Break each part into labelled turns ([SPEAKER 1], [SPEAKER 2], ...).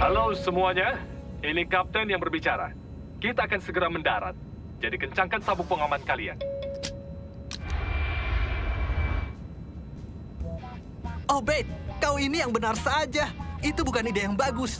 [SPEAKER 1] Halo semuanya, ini Kapten yang berbicara. Kita akan segera mendarat. Jadi kencangkan sabuk pengaman kalian.
[SPEAKER 2] Obed, kau ini yang benar saja. Itu bukan ide yang bagus.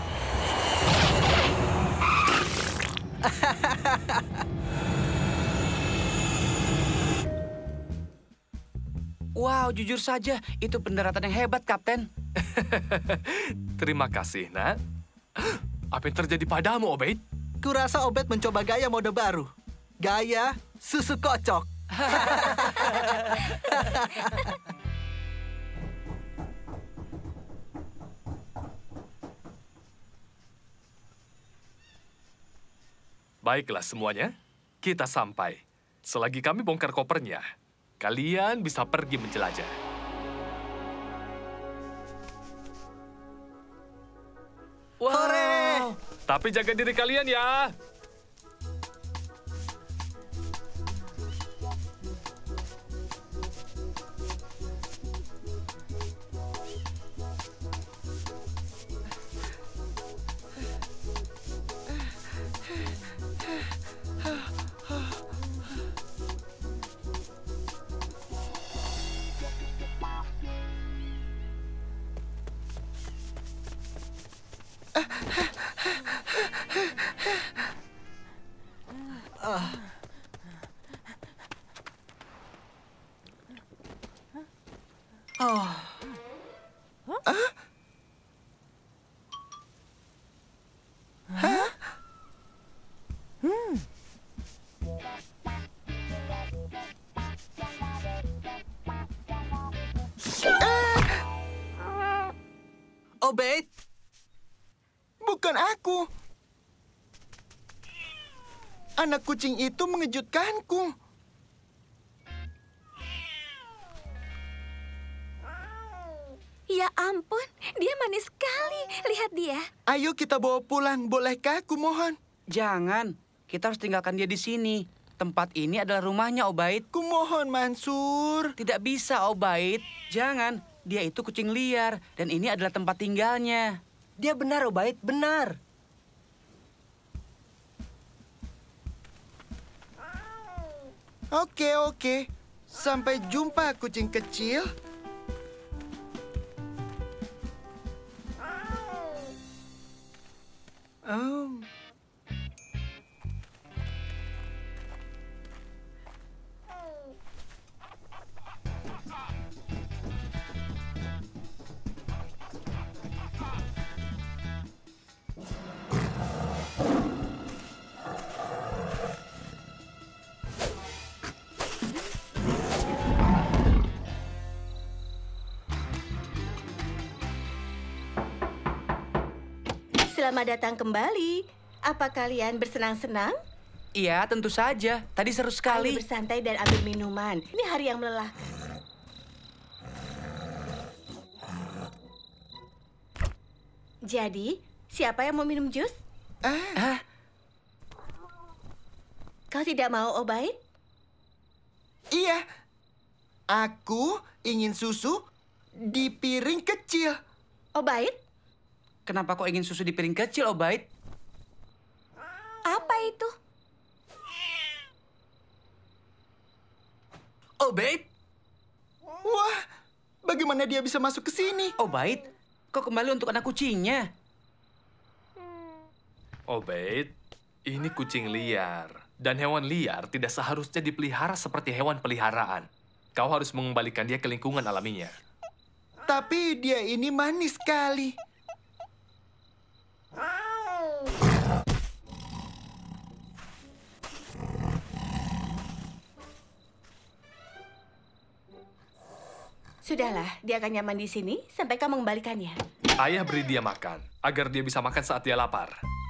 [SPEAKER 3] Wow, jujur saja, itu pendaratan yang hebat, Kapten.
[SPEAKER 1] Terima kasih, nak. Apa yang terjadi padamu, Obed?
[SPEAKER 2] Kurasa Obed mencoba gaya mode baru. Gaya susu kocok.
[SPEAKER 1] Baiklah semuanya, kita sampai. Selagi kami bongkar kopernya, kalian bisa pergi menjelajah.
[SPEAKER 2] Hore!
[SPEAKER 1] Tapi jaga diri kalian ya.
[SPEAKER 2] Obed,
[SPEAKER 4] Bukan aku. Anak kucing itu mengejutkanku.
[SPEAKER 5] Ya ampun, dia manis sekali. Lihat dia.
[SPEAKER 4] Ayo kita bawa pulang, bolehkah? Kumohon.
[SPEAKER 3] Jangan, kita harus tinggalkan dia di sini. Tempat ini adalah rumahnya, Obaid.
[SPEAKER 4] Kumohon, Mansur.
[SPEAKER 3] Tidak bisa, Obaid. Jangan, dia itu kucing liar, dan ini adalah tempat tinggalnya.
[SPEAKER 6] Dia benar, Obaid, benar.
[SPEAKER 4] Oke. Sampai jumpa, kucing kecil. Oh.
[SPEAKER 5] Selamat datang kembali. Apa kalian bersenang-senang?
[SPEAKER 3] Iya, tentu saja. Tadi seru
[SPEAKER 5] Ayo
[SPEAKER 3] sekali.
[SPEAKER 5] bersantai dan ambil minuman. Ini hari yang melelahkan. Jadi, siapa yang mau minum jus? Kau tidak mau, Obaid?
[SPEAKER 4] Iya. Aku ingin susu di piring kecil.
[SPEAKER 5] Obaid?
[SPEAKER 3] Kenapa kau ingin susu di piring kecil, Obaid?
[SPEAKER 5] Apa itu?
[SPEAKER 2] Obed,
[SPEAKER 4] Wah, bagaimana dia bisa masuk ke sini?
[SPEAKER 3] Obaid, kau kembali untuk anak kucingnya.
[SPEAKER 1] Obed, ini kucing liar. Dan hewan liar tidak seharusnya dipelihara seperti hewan peliharaan. Kau harus mengembalikan dia ke lingkungan alaminya.
[SPEAKER 4] Tapi dia ini manis sekali.
[SPEAKER 5] Sudahlah, dia akan nyaman di sini sampai kau mengembalikannya.
[SPEAKER 1] Ayah beri dia makan, agar dia bisa makan saat dia lapar.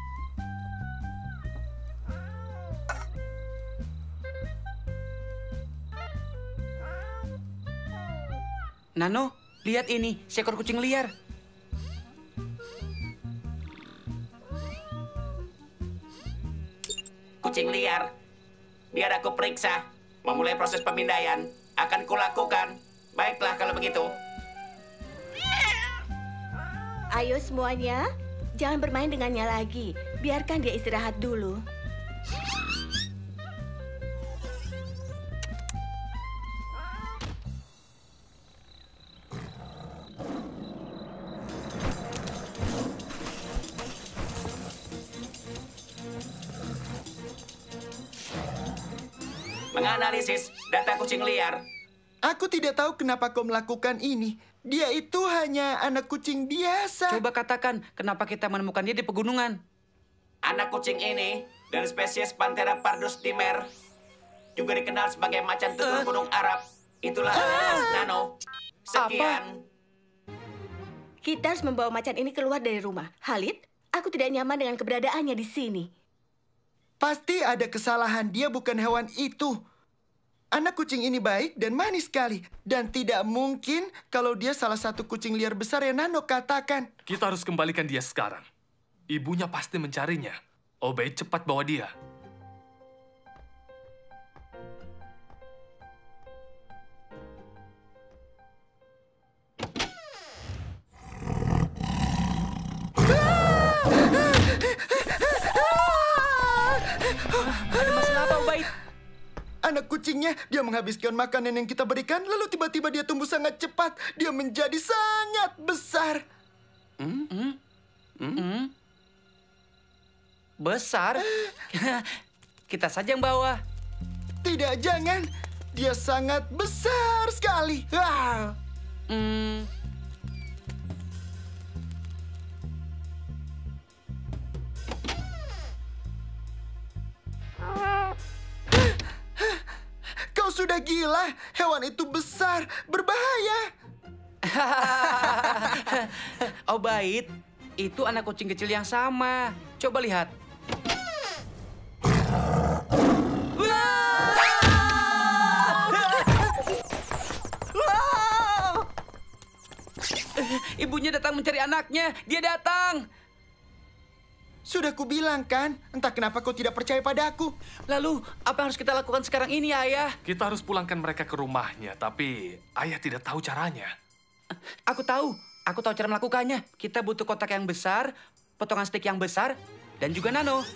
[SPEAKER 3] Nano, lihat ini, seekor kucing liar.
[SPEAKER 7] Kucing liar. Biar aku periksa. Memulai proses pemindaian. Akan kulakukan. Baiklah kalau begitu.
[SPEAKER 5] Ayo semuanya, jangan bermain dengannya lagi. Biarkan dia istirahat dulu.
[SPEAKER 7] Menganalisis data kucing liar.
[SPEAKER 4] Aku tidak tahu kenapa kau melakukan ini. Dia itu hanya anak kucing biasa.
[SPEAKER 3] Coba katakan, kenapa kita menemukan dia di pegunungan?
[SPEAKER 7] Anak kucing ini dari spesies Panthera pardus dimer, juga dikenal sebagai macan tutul gunung Arab. Itulah Nano. Sekian.
[SPEAKER 5] Kita harus membawa macan ini keluar dari rumah. Khalid, aku tidak nyaman dengan keberadaannya di sini.
[SPEAKER 4] Pasti ada kesalahan. Dia bukan hewan itu. Anak kucing ini baik dan manis sekali. Dan tidak mungkin kalau dia salah satu kucing liar besar yang Nano katakan.
[SPEAKER 1] Kita harus kembalikan dia sekarang. Ibunya pasti mencarinya. Obaid, cepat bawa dia.
[SPEAKER 3] Ada masalah apa, Obaid?
[SPEAKER 4] Anak kucingnya, dia menghabiskan makanan yang kita berikan, lalu tiba-tiba dia tumbuh sangat cepat. Dia menjadi sangat besar.
[SPEAKER 3] Besar? Kita saja yang bawa.
[SPEAKER 4] Tidak, jangan. Dia sangat besar sekali. Ah. Kau sudah gila. Hewan itu besar, berbahaya.
[SPEAKER 3] Obaid, itu anak kucing kecil yang sama. Coba lihat. Ibunya datang mencari anaknya. Dia datang.
[SPEAKER 4] Sudah kubilang kan, entah kenapa kau tidak percaya padaku.
[SPEAKER 3] Lalu, apa yang harus kita lakukan sekarang ini, Ayah?
[SPEAKER 1] Kita harus pulangkan mereka ke rumahnya, tapi ayah tidak tahu caranya.
[SPEAKER 3] Aku tahu cara melakukannya. Kita butuh kotak yang besar, potongan stik yang besar, dan juga Nano.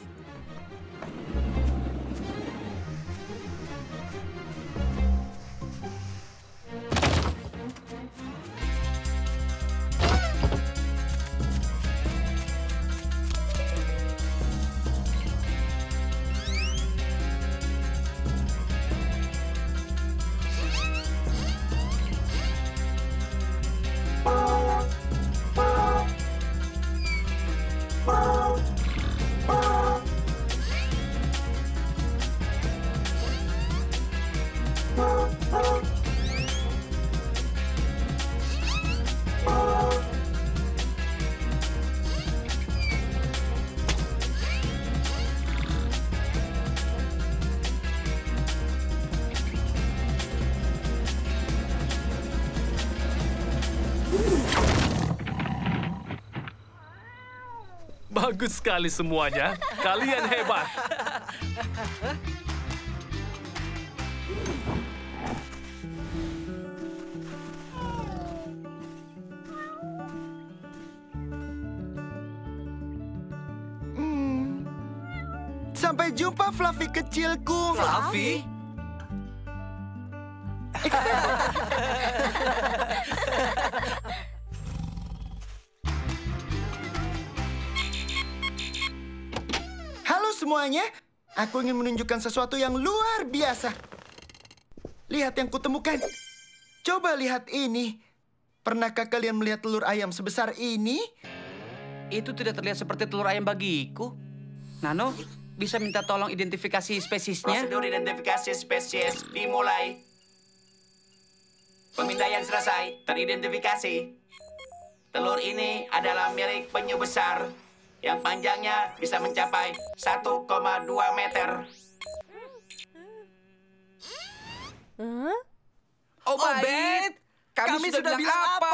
[SPEAKER 1] Bagus sekali semuanya. Kalian hebat.
[SPEAKER 4] Sampai jumpa, Fluffy kecilku.
[SPEAKER 3] Fluffy?
[SPEAKER 4] Halo semuanya, aku ingin menunjukkan sesuatu yang luar biasa. Lihat yang kutemukan. Coba lihat ini. Pernahkah kalian melihat telur ayam sebesar ini?
[SPEAKER 3] Itu tidak terlihat seperti telur ayam bagiku. Nano, bisa minta tolong identifikasi spesiesnya?
[SPEAKER 7] Prosedur identifikasi spesies dimulai. Pemindaian selesai, teridentifikasi. Telur ini adalah milik penyu besar yang panjangnya bisa mencapai 1,2 meter.
[SPEAKER 3] Obaid, kami sudah bilang apa?